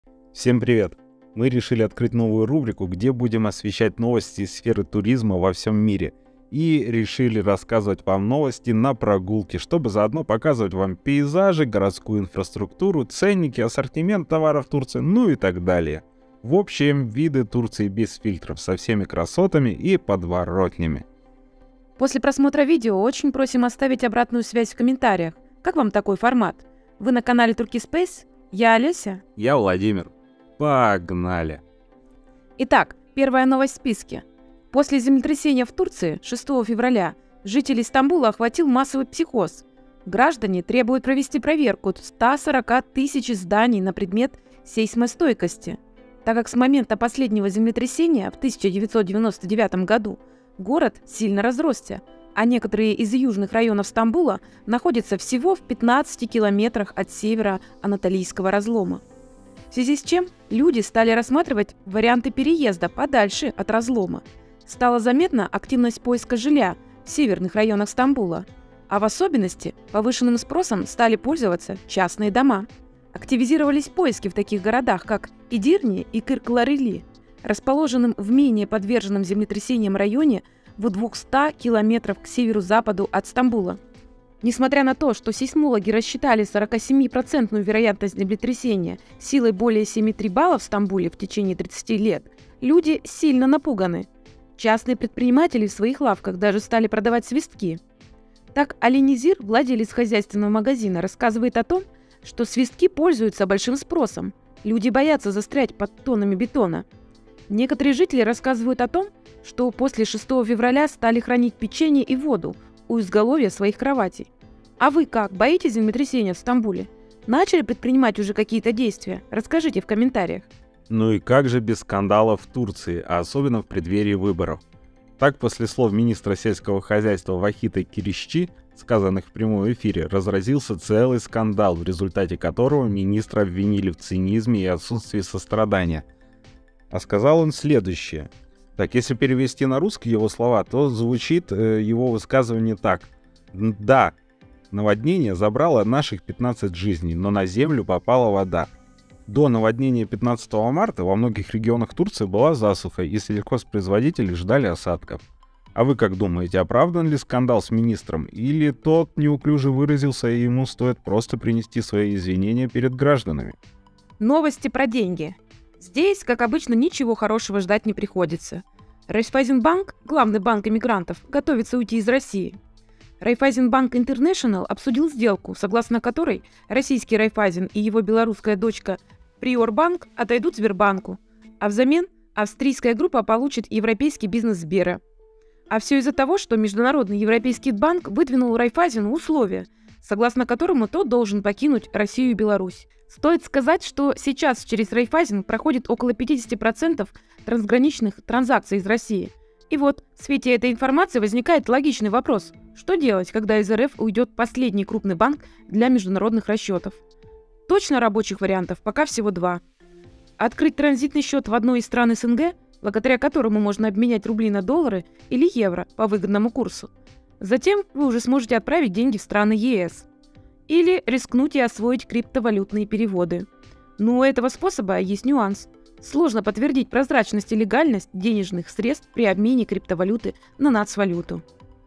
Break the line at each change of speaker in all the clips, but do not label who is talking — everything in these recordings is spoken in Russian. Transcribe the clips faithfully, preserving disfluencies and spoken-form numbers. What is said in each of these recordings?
Всем привет! Мы решили открыть новую рубрику, где будем освещать новости из сферы туризма во всем мире. И решили рассказывать вам новости на прогулке, чтобы заодно показывать вам пейзажи, городскую инфраструктуру, ценники, ассортимент товаров Турции, ну и так далее. В общем, виды Турции без фильтров, со всеми красотами и подворотнями.
После просмотра видео очень просим оставить обратную связь в комментариях. Как вам такой формат? Вы на канале Туркисpace? Я Олеся.
Я Владимир. Погнали!
Итак, первая новость в списке. После землетрясения в Турции шестого февраля жителей Стамбула охватил массовый психоз. Граждане требуют провести проверку ста сорока тысяч зданий на предмет сейсмостойкости, так как с момента последнего землетрясения в тысяча девятьсот девяносто девятом году город сильно разросся, а некоторые из южных районов Стамбула находятся всего в пятнадцати километрах от севера Анатолийского разлома. В связи с чем люди стали рассматривать варианты переезда подальше от разлома. Стала заметна активность поиска жилья в северных районах Стамбула, а в особенности повышенным спросом стали пользоваться частные дома. Активизировались поиски в таких городах, как Идирни и Кыркlareli, расположенным в менее подверженном землетрясениям районе в двухстах километрах к северу-западу от Стамбула. Несмотря на то, что сейсмологи рассчитали сорокасемипроцентную вероятность землетрясения силой более семи целых три десятых балла в Стамбуле в течение тридцати лет, люди сильно напуганы. Частные предприниматели в своих лавках даже стали продавать свистки. Так Алинизир, владелец хозяйственного магазина, рассказывает о том, что свистки пользуются большим спросом. Люди боятся застрять под тоннами бетона. Некоторые жители рассказывают о том, что после шестого февраля стали хранить печенье и воду у изголовья своих кроватей. А вы как, боитесь землетрясения в Стамбуле? Начали предпринимать уже какие-то действия? Расскажите в комментариях.
Ну и как же без скандалов в Турции, а особенно в преддверии выборов? Так, после слов министра сельского хозяйства Вахита Киришчи, сказанных в прямом эфире, разразился целый скандал, в результате которого министра обвинили в цинизме и отсутствии сострадания. А сказал он следующее. Так, если перевести на русский его слова, то звучит э, его высказывание так. Да, наводнение забрало наших пятнадцать жизней, но на землю попала вода. До наводнения пятнадцатого марта во многих регионах Турции была засуха, и сельхозпроизводители ждали осадков. А вы как думаете, оправдан ли скандал с министром, или тот неуклюже выразился, и ему стоит просто принести свои извинения перед гражданами?
Новости про деньги. Здесь, как обычно, ничего хорошего ждать не приходится. Райффайзенбанк, главный банк иммигрантов, готовится уйти из России. Райффайзенбанк Интернешнл обсудил сделку, согласно которой российский Райффайзен и его белорусская дочка Приорбанк отойдут Сбербанку, а взамен австрийская группа получит европейский бизнес Сбера. А все из-за того, что Международный европейский банк выдвинул Райффайзену условия, согласно которому тот должен покинуть Россию и Беларусь. Стоит сказать, что сейчас через Райффайзен проходит около пятьдесят процентов трансграничных транзакций из России. И вот, в свете этой информации возникает логичный вопрос. Что делать, когда из РФ уйдет последний крупный банк для международных расчетов? Точно рабочих вариантов пока всего два. Открыть транзитный счет в одной из стран СНГ, благодаря которому можно обменять рубли на доллары или евро по выгодному курсу. Затем вы уже сможете отправить деньги в страны ЕС. Или рискнуть и освоить криптовалютные переводы. Но у этого способа есть нюанс. Сложно подтвердить прозрачность и легальность денежных средств при обмене криптовалюты на нацвалюту.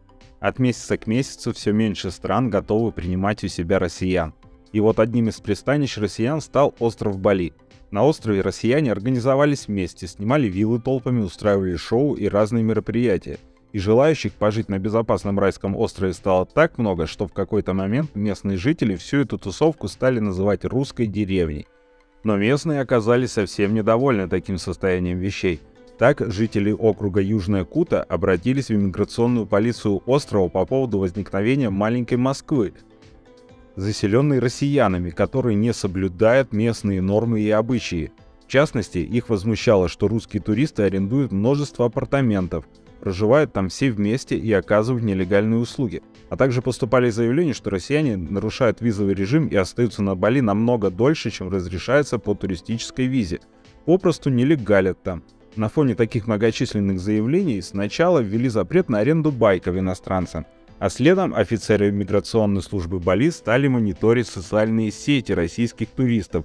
От месяца к месяцу все меньше стран готовы принимать у себя россиян. И вот одним из пристанищ россиян стал остров Бали. На острове россияне организовались вместе, снимали виллы толпами, устраивали шоу и разные мероприятия. И желающих пожить на безопасном райском острове стало так много, что в какой-то момент местные жители всю эту тусовку стали называть русской деревней. Но местные оказались совсем недовольны таким состоянием вещей. Так, жители округа Южная Кута обратились в иммиграционную полицию острова по поводу возникновения маленькой Москвы, заселенной россиянами, которые не соблюдают местные нормы и обычаи. В частности, их возмущало, что русские туристы арендуют множество апартаментов, проживают там все вместе и оказывают нелегальные услуги. А также поступали заявления, что россияне нарушают визовый режим и остаются на Бали намного дольше, чем разрешается по туристической визе. Попросту нелегалят там. На фоне таких многочисленных заявлений сначала ввели запрет на аренду байков иностранцам, а следом офицеры миграционной службы Бали стали мониторить социальные сети российских туристов,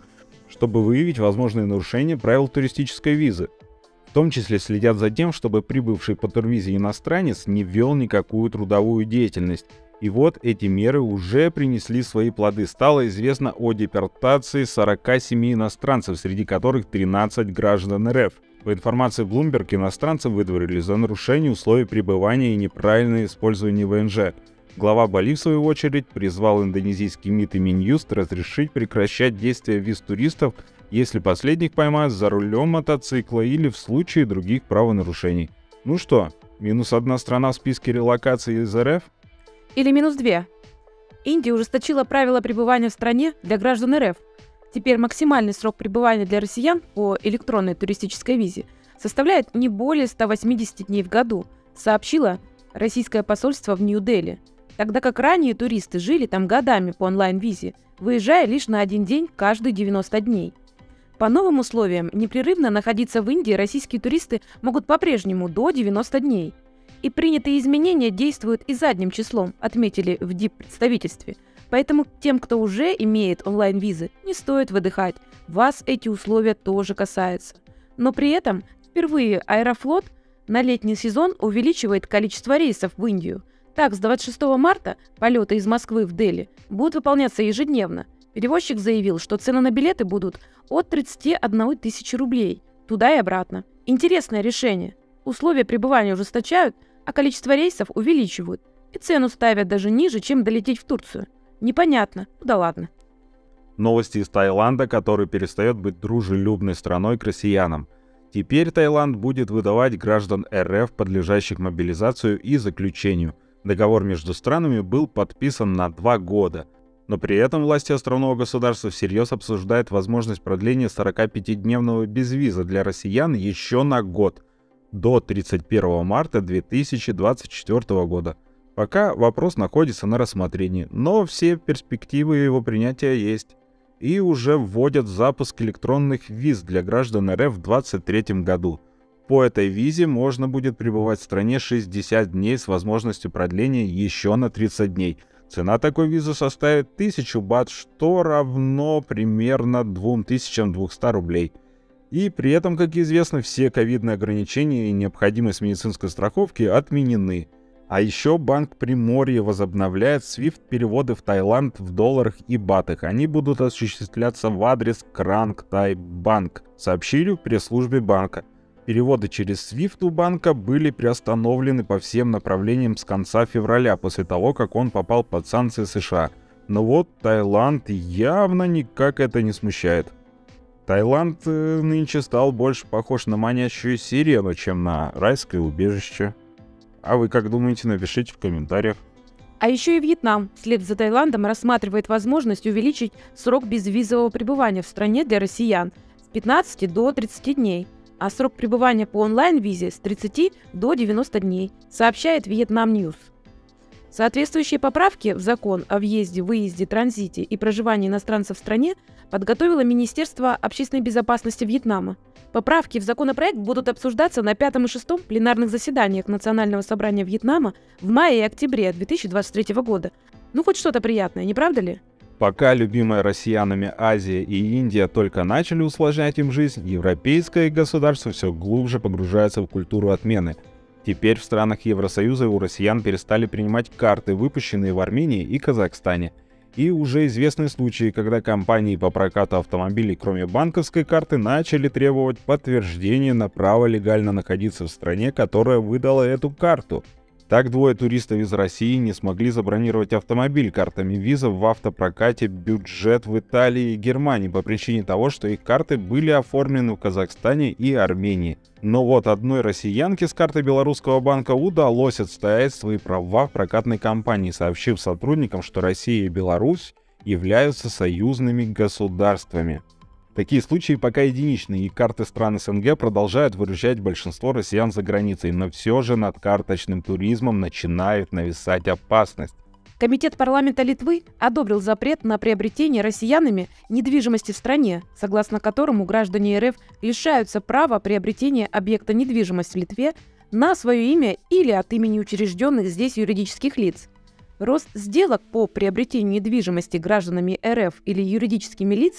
чтобы выявить возможные нарушения правил туристической визы. В том числе следят за тем, чтобы прибывший по турвизе иностранец не вел никакую трудовую деятельность. И вот эти меры уже принесли свои плоды. Стало известно о депортации сорока семи иностранцев, среди которых тринадцать граждан РФ. По информации Bloomberg, иностранцев выдворили за нарушение условий пребывания и неправильное использование ВНЖ. Глава Бали, в свою очередь, призвал индонезийский МИД и Минюст разрешить прекращать действия виз туристов, если последних поймают за рулем мотоцикла или в случае других правонарушений. Ну что, минус одна страна в списке релокации из РФ?
Или минус две. Индия ужесточила правила пребывания в стране для граждан РФ. Теперь максимальный срок пребывания для россиян по электронной туристической визе составляет не более ста восьмидесяти дней в году, сообщило российское посольство в Нью-Дели. Тогда как ранее туристы жили там годами по онлайн-визе, выезжая лишь на один день каждые девяносто дней. По новым условиям непрерывно находиться в Индии российские туристы могут по-прежнему до девяноста дней. И принятые изменения действуют и задним числом, отметили в диппредставительстве. Поэтому тем, кто уже имеет онлайн-визы, не стоит выдыхать. Вас эти условия тоже касаются. Но при этом впервые Аэрофлот на летний сезон увеличивает количество рейсов в Индию. Так, с двадцать шестого марта полеты из Москвы в Дели будут выполняться ежедневно. Перевозчик заявил, что цены на билеты будут от тридцати одной тысячи рублей, туда и обратно. Интересное решение. Условия пребывания ужесточают, а количество рейсов увеличивают. И цену ставят даже ниже, чем долететь в Турцию. Непонятно. Ну да ладно.
Новости из Таиланда, который перестает быть дружелюбной страной к россиянам. Теперь Таиланд будет выдавать граждан РФ, подлежащих мобилизацию и заключению. Договор между странами был подписан на два года. Но при этом власти островного государства всерьез обсуждают возможность продления сорокапятидневного безвиза для россиян еще на год, до тридцать первого марта две тысячи двадцать четвёртого года. Пока вопрос находится на рассмотрении, но все перспективы его принятия есть. И уже вводят запуск электронных виз для граждан РФ в две тысячи двадцать третьем году. По этой визе можно будет пребывать в стране шестьдесят дней с возможностью продления еще на тридцать дней. Цена такой визы составит тысячу бат, что равно примерно двум тысячам двумстам рублей. И при этом, как известно, все ковидные ограничения и необходимость медицинской страховки отменены. А еще Банк Приморья возобновляет свифт-переводы в Таиланд в долларах и батах. Они будут осуществляться в адрес Кранг Тай Банк, сообщили в пресс-службе банка. Переводы через свифт у банка были приостановлены по всем направлениям с конца февраля, после того, как он попал под санкции США. Но вот Таиланд явно никак это не смущает. Таиланд э, нынче стал больше похож на манящую сирену, чем на райское убежище. А вы как думаете, напишите в комментариях.
А еще и Вьетнам вслед за Таиландом рассматривает возможность увеличить срок безвизового пребывания в стране для россиян с пятнадцати до тридцати дней, а срок пребывания по онлайн-визе с тридцати до девяноста дней, сообщает Vietnam News. Соответствующие поправки в закон о въезде, выезде, транзите и проживании иностранцев в стране подготовило Министерство общественной безопасности Вьетнама. Поправки в законопроект будут обсуждаться на пятом и шестом пленарных заседаниях Национального собрания Вьетнама в мае и октябре две тысячи двадцать третьего года. Ну, хоть что-то приятное, не правда ли?
Пока любимая россиянами Азия и Индия только начали усложнять им жизнь, европейское государство все глубже погружается в культуру отмены. Теперь в странах Евросоюза у россиян перестали принимать карты, выпущенные в Армении и Казахстане. И уже известны случаи, когда компании по прокату автомобилей, кроме банковской карты, начали требовать подтверждения на право легально находиться в стране, которая выдала эту карту. Так двое туристов из России не смогли забронировать автомобиль картами виза в автопрокате «Бюджет» в Италии и Германии по причине того, что их карты были оформлены в Казахстане и Армении. Но вот одной россиянке с карты белорусского банка удалось отстоять свои права в прокатной компании, сообщив сотрудникам, что Россия и Беларусь являются союзными государствами. Такие случаи пока единичные, и карты стран СНГ продолжают выручать большинство россиян за границей, но все же над карточным туризмом начинает нависать опасность.
Комитет парламента Литвы одобрил запрет на приобретение россиянами недвижимости в стране, согласно которому граждане РФ лишаются права приобретения объекта недвижимости в Литве на свое имя или от имени учрежденных здесь юридических лиц. Рост сделок по приобретению недвижимости гражданами РФ или юридическими лицами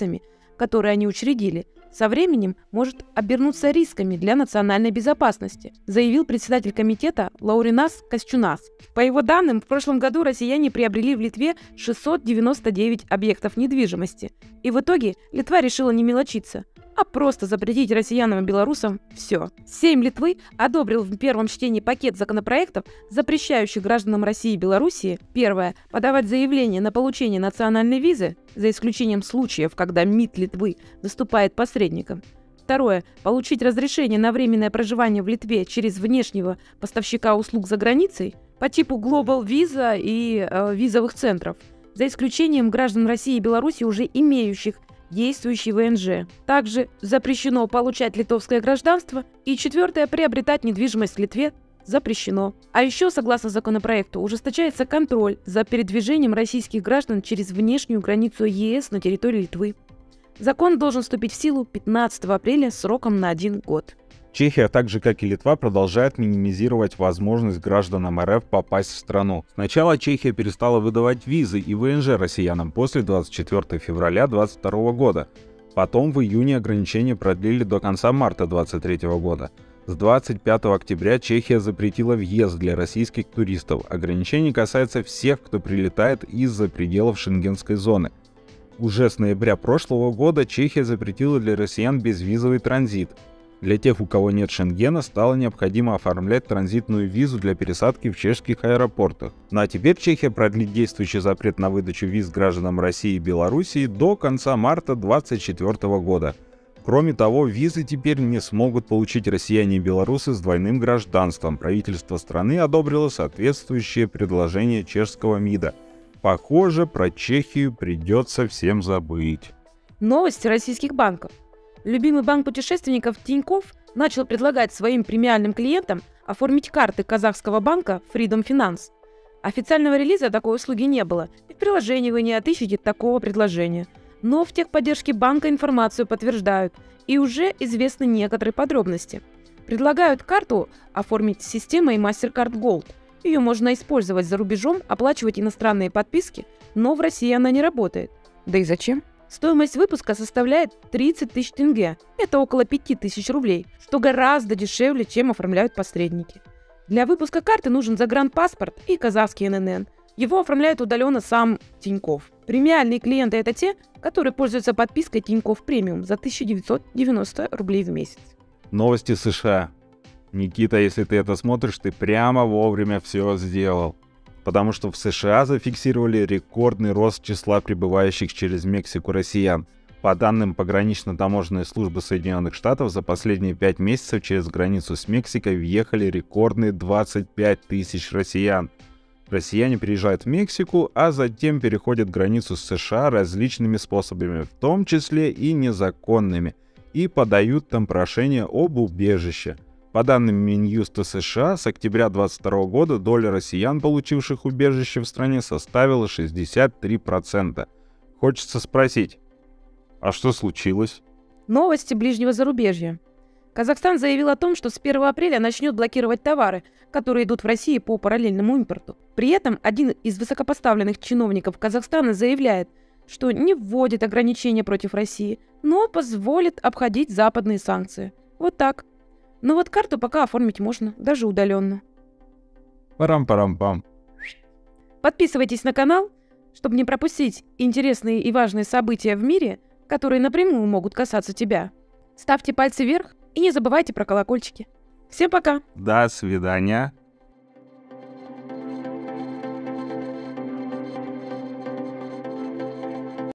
которые они учредили, со временем может обернуться рисками для национальной безопасности, заявил председатель комитета Лауринас Касчунас. По его данным, в прошлом году россияне приобрели в Литве шестьсот девяносто девять объектов недвижимости. И в итоге Литва решила не мелочиться, а просто запретить россиянам и белорусам все. Сейм Литвы одобрил в первом чтении пакет законопроектов, запрещающих гражданам России и Белоруссии: первое – подавать заявление на получение национальной визы, за исключением случаев, когда МИД Литвы выступает посредником. Второе – получить разрешение на временное проживание в Литве через внешнего поставщика услуг за границей по типу Global Visa и э, визовых центров, за исключением граждан России и Беларуси, уже имеющих действующий вэ эн жэ. Также запрещено получать литовское гражданство. И четвертое, приобретать недвижимость в Литве запрещено. А еще, согласно законопроекту, ужесточается контроль за передвижением российских граждан через внешнюю границу е эс на территории Литвы. Закон должен вступить в силу пятнадцатого апреля сроком на один год.
Чехия, так же как и Литва, продолжает минимизировать возможность гражданам эр эф попасть в страну. Сначала Чехия перестала выдавать визы и вэ эн жэ россиянам после двадцать четвёртого февраля две тысячи двадцать второго года. Потом в июне ограничения продлили до конца марта две тысячи двадцать третьего года. С двадцать пятого октября Чехия запретила въезд для российских туристов. Ограничение касается всех, кто прилетает из-за пределов шенгенской зоны. Уже с ноября прошлого года Чехия запретила для россиян безвизовый транзит. Для тех, у кого нет Шенгена, стало необходимо оформлять транзитную визу для пересадки в чешских аэропортах. Ну а теперь Чехия продлит действующий запрет на выдачу виз гражданам России и Белоруссии до конца марта две тысячи двадцать четвёртого года. Кроме того, визы теперь не смогут получить россияне и белорусы с двойным гражданством. Правительство страны одобрило соответствующее предложение чешского МИДа. Похоже, про Чехию придется всем забыть.
Новости российских банков. Любимый банк путешественников Тинькофф начал предлагать своим премиальным клиентам оформить карты казахского банка Freedom Finance. Официального релиза такой услуги не было, и в приложении вы не отыщете такого предложения. Но в техподдержке банка информацию подтверждают, и уже известны некоторые подробности. Предлагают карту оформить с системой MasterCard Gold. Ее можно использовать за рубежом, оплачивать иностранные подписки, но в России она не работает. Да и зачем? Стоимость выпуска составляет тридцать тысяч тенге, это около пять тысяч рублей, что гораздо дешевле, чем оформляют посредники. Для выпуска карты нужен загранпаспорт и казахский эн эн эн. Его оформляет удаленно сам Тинькофф. Премиальные клиенты – это те, которые пользуются подпиской Тинькофф Премиум за тысяча девятьсот девяносто рублей в месяц.
Новости США. Никита, если ты это смотришь, ты прямо вовремя все сделал. Потому что в США зафиксировали рекордный рост числа прибывающих через Мексику россиян. По данным погранично-таможенной службы Соединенных Штатов, за последние пять месяцев через границу с Мексикой въехали рекордные двадцать пять тысяч россиян. Россияне приезжают в Мексику, а затем переходят границу с США различными способами, в том числе и незаконными, и подают там прошение об убежище. По данным Минюста США, с октября две тысячи двадцать второго года доля россиян, получивших убежище в стране, составила шестьдесят три процента. Хочется спросить, а что случилось?
Новости ближнего зарубежья. Казахстан заявил о том, что с первого апреля начнет блокировать товары, которые идут в Россию по параллельному импорту. При этом один из высокопоставленных чиновников Казахстана заявляет, что не вводит ограничения против России, но позволит обходить западные санкции. Вот так. Но вот карту пока оформить можно, даже удаленно.
Парам-парам-пам.
Подписывайтесь на канал, чтобы не пропустить интересные и важные события в мире, которые напрямую могут касаться тебя. Ставьте пальцы вверх и не забывайте про колокольчики. Всем пока!
До свидания.